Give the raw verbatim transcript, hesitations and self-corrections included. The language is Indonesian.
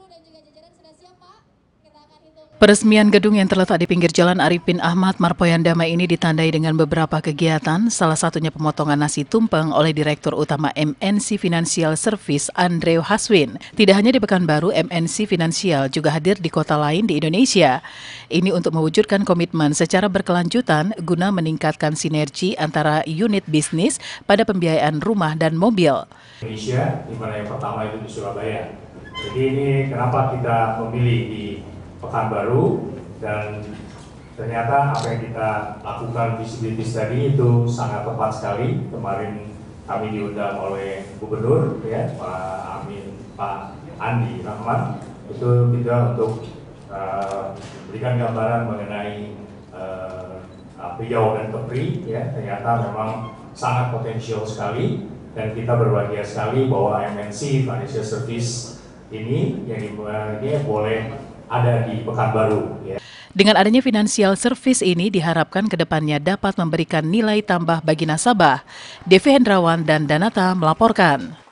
dan juga jajaran sudah siap, Pak? Kita akan hitung. Peresmian gedung yang terletak di pinggir Jalan Arifin Ahmad Marpoyan Damai ini ditandai dengan beberapa kegiatan, salah satunya pemotongan nasi tumpeng oleh Direktur Utama M N C Financial Service Andreu Haswin. Tidak hanya di Pekanbaru, M N C Financial juga hadir di kota lain di Indonesia. Ini untuk mewujudkan komitmen secara berkelanjutan guna meningkatkan sinergi antara unit bisnis pada pembiayaan rumah dan mobil. Indonesia, di mana yang pertama itu di Surabaya. Jadi ini kenapa kita memilih di Pekanbaru, dan ternyata apa yang kita lakukan visibility study itu sangat tepat sekali. Kemarin kami diundang oleh Gubernur, ya, Pak Amin, Pak Andi Rahman, itu kita untuk uh, berikan gambaran mengenai uh, Riau dan Kepri, ya, ternyata memang sangat potensial sekali, dan kita berbahagia sekali bahwa M N C Financial Service ini yang dimulai boleh ada di Pekanbaru. Ya. Dengan adanya financial service ini diharapkan ke depannya dapat memberikan nilai tambah bagi nasabah. Devi Hendrawan dan Danata melaporkan.